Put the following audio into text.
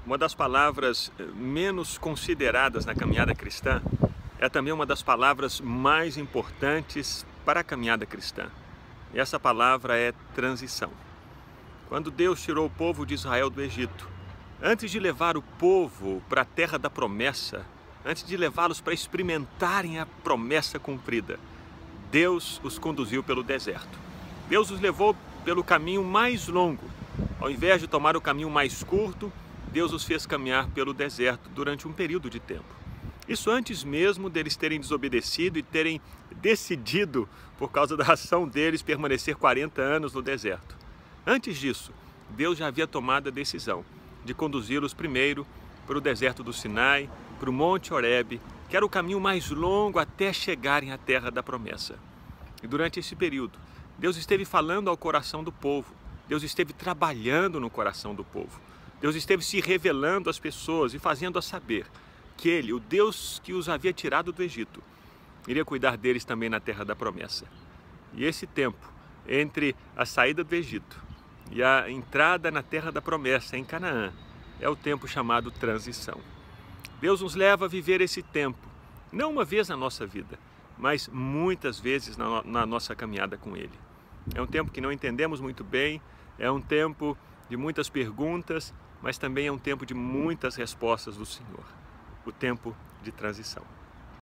Uma das palavras menos consideradas na caminhada cristã é também uma das palavras mais importantes para a caminhada cristã. E essa palavra é transição. Quando Deus tirou o povo de Israel do Egito, antes de levar o povo para a terra da promessa, antes de levá-los para experimentarem a promessa cumprida, Deus os conduziu pelo deserto. Deus os levou pelo caminho mais longo. Ao invés de tomar o caminho mais curto, Deus os fez caminhar pelo deserto durante um período de tempo. Isso antes mesmo deles terem desobedecido e terem decidido, por causa da ação deles, permanecer 40 anos no deserto. Antes disso, Deus já havia tomado a decisão de conduzi-los primeiro para o deserto do Sinai, para o Monte Horebe, que era o caminho mais longo até chegarem à terra da promessa. E durante esse período, Deus esteve falando ao coração do povo, Deus esteve trabalhando no coração do povo, Deus esteve se revelando às pessoas e fazendo-as saber que Ele, o Deus que os havia tirado do Egito, iria cuidar deles também na terra da promessa. E esse tempo entre a saída do Egito e a entrada na terra da promessa, em Canaã, é o tempo chamado transição. Deus nos leva a viver esse tempo, não uma vez na nossa vida, mas muitas vezes na nossa caminhada com Ele. É um tempo que não entendemos muito bem, é um tempo de muitas perguntas, mas também é um tempo de muitas respostas do Senhor, o tempo de transição.